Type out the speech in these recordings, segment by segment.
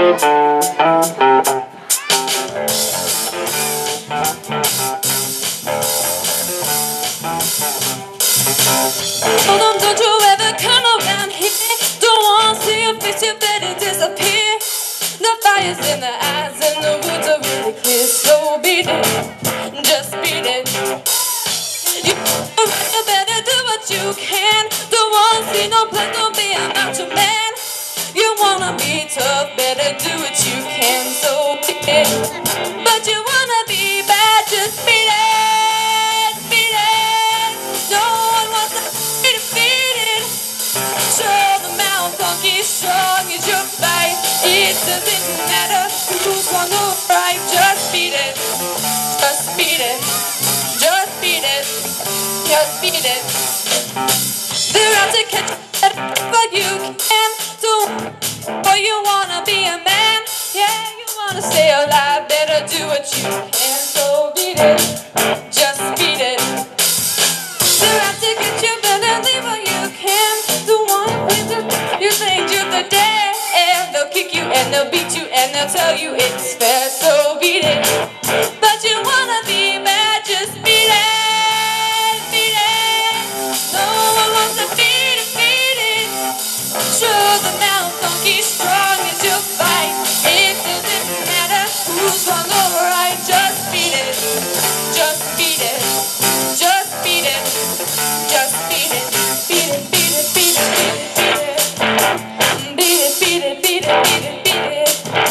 Hold on, don't you ever come around here. Don't wanna see your face, you better disappear. The fire's in the eyes and the woods are really clear. So beat it, just beat it. You better do what you can. Don't wanna see no blood, don't be a macho man. You wanna be tough, better do what you can. So beat it, but you wanna be bad, just beat it, beat it. No one wants to be defeated. Show the mouth monkey strong as your fight. It doesn't matter who's on the right. Just beat it, just beat it, just beat it, just beat it. They're out to catch you, but you can do. Or you wanna be a man, yeah, you wanna stay alive. Better do what you can. So beat it, just beat it. They're out to get you, better leave what you can. The one with you think you're the dead, and they'll kick you and they'll beat you and they'll tell you it's fair. So beat it, but you wanna be bad, just beat it, beat it. No one wants to be defeated. Show the mouth monkey strong as you fight. It doesn't matter who's wrong or right. Just beat it, just beat it, just beat it, just beat it, beat it, beat it, beat it, beat it, beat it, beat it, beat it, beat it, beat it, beat it,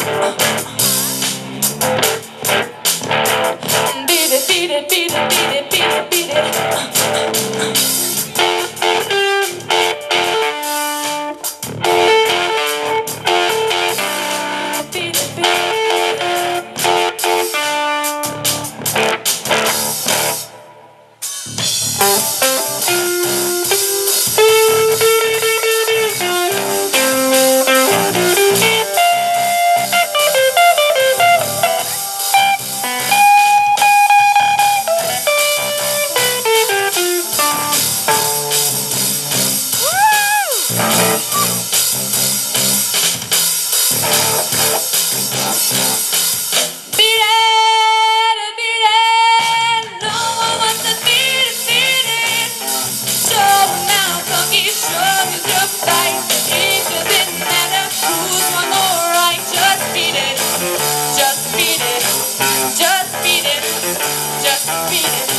beat it, beat it, beat it, beat it, beat it. Just beat it, just beat it, just beat it.